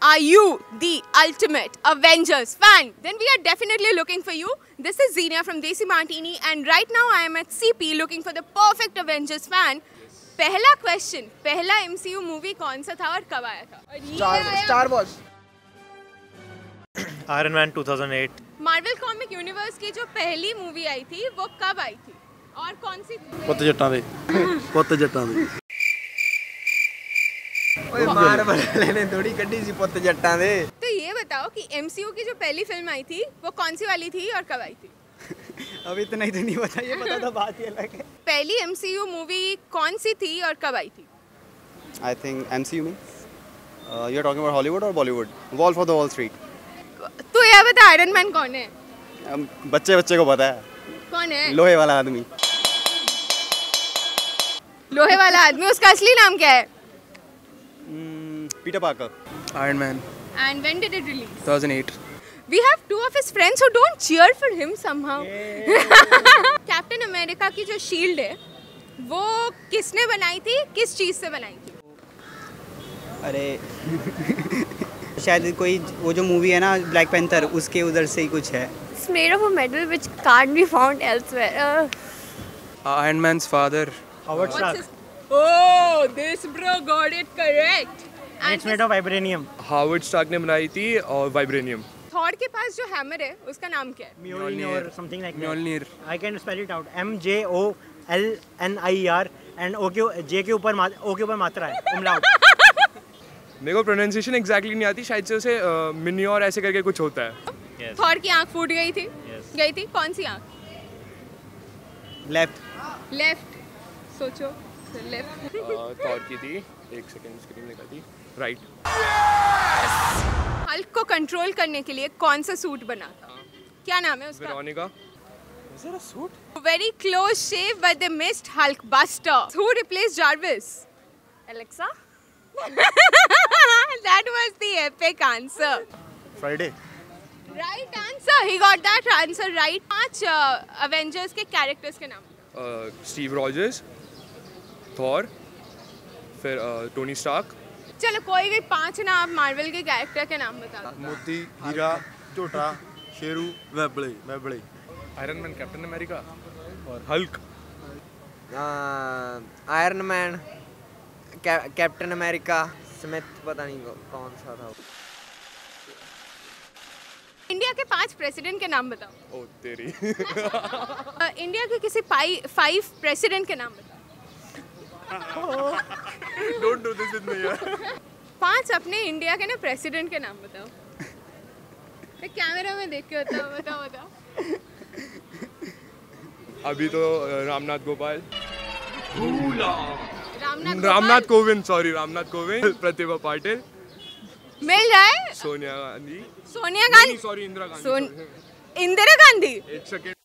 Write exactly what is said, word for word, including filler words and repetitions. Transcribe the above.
Are you the ultimate Avengers fan? Then we are definitely looking for you. This is Zenia from Desi Martini and right now I am at C P looking for the perfect Avengers fan. पहला question, पहला M C U movie कौन सा था और कब आया था? Star Star Wars. Iron Man two thousand eight. Marvel Comic Universe की जो पहली मूवी आई थी वो कब आई थी और कौन सी थी? पुत्त जट्टां दे पुत्त जट्टां दे ओए मार्वल लेने थोड़ी कड्डी सी पुत्त जट्टां दे। तो ये बताओ कि M C U की जो पहली फिल्म आई थी वो कौन सी वाली थी और कब आई थी? अभी इतना ही तो नहीं पता, ये पता था बात ही अलग है। पहली M C U मूवी कौन सी थी और कब आई थी? I think M C U means uh, you're talking about Hollywood or Bollywood? Wolf of the Wall Street. तू ये बता आयरन मैन कौन है? um, बच्चे बच्चे को पता है। कौन है? लोहे वाला आदमी। लोहे वाला आदमी, उसका असली नाम क्या है? Peter Parker. Iron Man. And when did it release? two thousand eight. We have two of his friends who don't cheer for him somehow. Captain America की जो शील्ड है वो किसने बनाई थी, किस चीज से बनाई थी? अरे शायद कोई वो जो मूवी है ना ब्लैक पैंथर, उसके उधर से ही कुछ है। It's made of a metal which can't be found elsewhere. Uh, Iron Man's father. Howard What's Stark. his- Oh, this bro got it correct. And it's made of vibranium. Howard Stark ने बनाई थी और vibranium. Thor के पास जो hammer है उसका नाम क्या है? Mjolnir or something like that. Mjolnir. I can spell it out. M J O L N I E R and O के J के ऊपर O के ऊपर मात्रा है. umlaut. मेरे को प्रोनाउंसिएशन एग्जैक्टली नहीं आती, शायद से उसे मिनियोर ऐसे करके कुछ होता है। थॉर की आंख फूट गई थी? Yes. गई थी, कौन सी आंख? Left left. सोचो, लेफ्ट। थॉर की थी, एक सेकंड स्क्रीन निकाल दी, राइट। हल्क को कंट्रोल करने के लिए कौन सा सूट बना था? क्या नाम है उसका? Veronica. Is there a suit? Very close shave but they missed Hulk Buster. Who replaced Jarvis? Alexa? That was the epic answer. Friday. Right answer. He got that answer right. पांच Avengers के characters के नाम? Steve Rogers, Thor, फिर Tony Stark. चलो कोई भी पांच ना आप मार्वल के कैरेक्टर के नाम बता दो। Moti, Heera, Tota, Sheru, Webley, Webley. Iron, Captain America और Hulk. Iron, Captain America, Smith, पता नहीं कौन सा था। इंडिया के पांच प्रेसिडेंट के नाम बताओ। ओ तेरी। इंडिया के किसी फाइव प्रेसिडेंट के नाम बताओ। Don't do this with me यार। पांच अपने इंडिया के ना प्रेसिडेंट के नाम बताओ। तो कैमरा में देख के बताओ, बताओ बताओ। अभी तो रामनाथ गोपाल, रामनाथ रामनाथ कोविंद, सॉरी रामनाथ कोविंद, प्रतिभा पाटिल, मिल जाए। सोनिया गांधी, सोनिया गांधी, सॉरी इंदिरा गांधी। सोन इंदिरा गांधी। एक सेकंड।